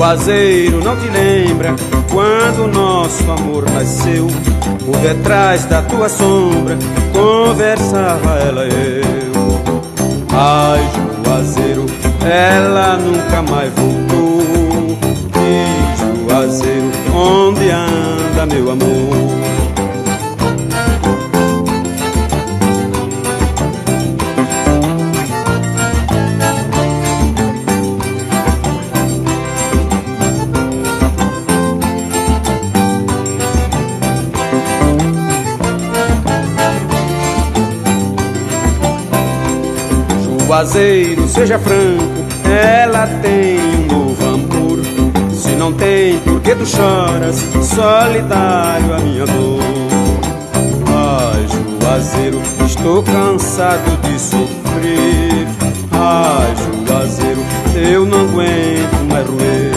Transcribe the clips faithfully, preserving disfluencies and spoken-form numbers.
Juazeiro, não te lembra quando nosso amor nasceu? Por detrás da tua sombra conversava ela e eu. Ai, Juazeiro, ela nunca mais voltou. E Juazeiro, onde anda meu amor? Juazeiro, seja franco, ela tem um novo amor. Se não tem, por que tu choras? Solidário a minha dor. Ai, Juazeiro, estou cansado de sofrer. Ai, Juazeiro, eu não aguento mais roer.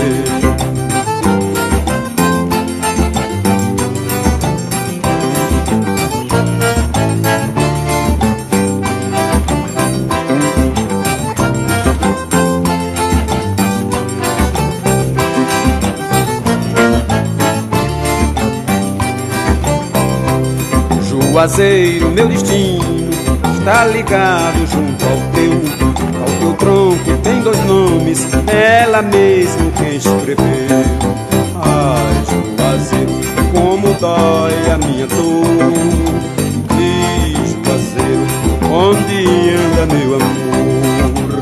Juazeiro, meu destino está ligado junto ao teu. Ao teu tronco tem dois nomes, ela mesmo quem escreveu. Ai, Juazeiro, como dói a minha dor. E Juazeiro, onde anda meu amor?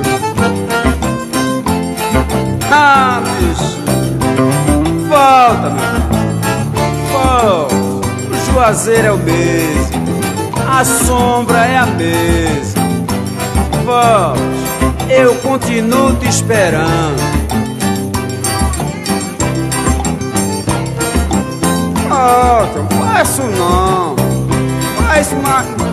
Ah, bicho, volta, meu, volta. O Juazeiro é o mesmo, a sombra é a mesma. Volte, eu continuo te esperando. Oh, não faço não, faz uma...